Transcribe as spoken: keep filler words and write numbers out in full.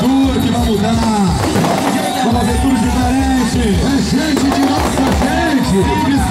cultura que vai mudar. Vamos fazer tudo diferente. É gente de nossa gente.